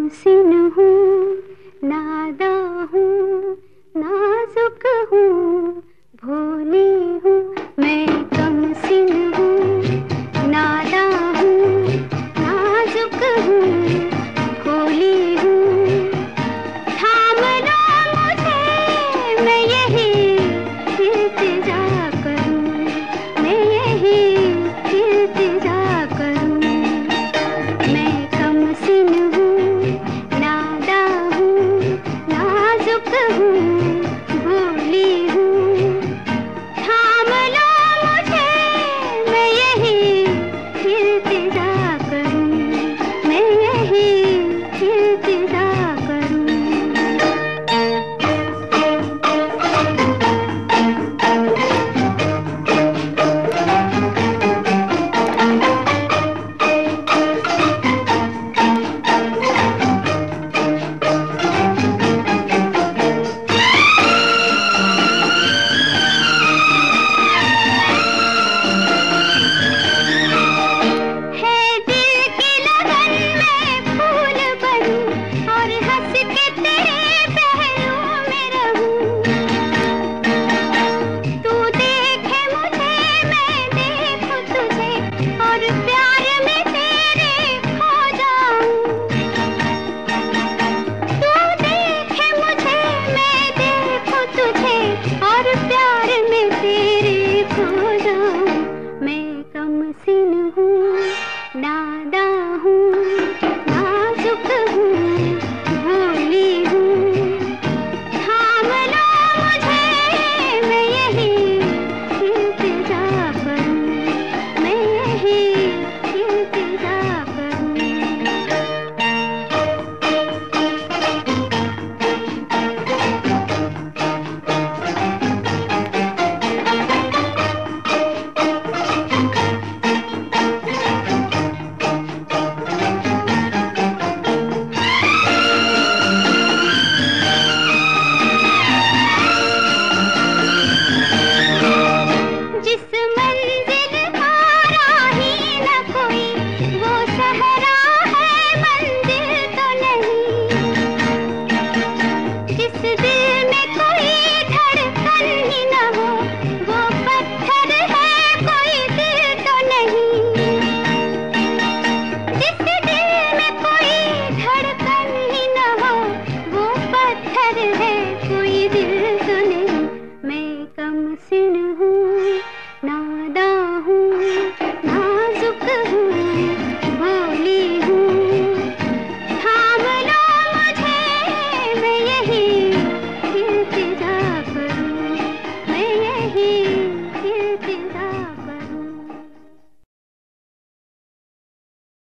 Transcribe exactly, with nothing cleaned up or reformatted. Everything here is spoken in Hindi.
कमसिन हूँ, नादा हूँ, नाजुक हूँ, भोली हूँ। मैं कमसिन हूँ, नादा हूँ, नाजुक हूँ, भोली हूँ। थाम लो मुझे, मैं यही इल्तिजा करूँ, मैं यही इल्तिजा करूँ। मैं कमसिन हूँ, नादा हूँ, नाजुक हूँ, भोली हूँ। थाम लो मुझे, मैं यही इल्तिजा करूँ, मैं यही इल्तिजा करूँ। मैं कमसिन हूँ, नादा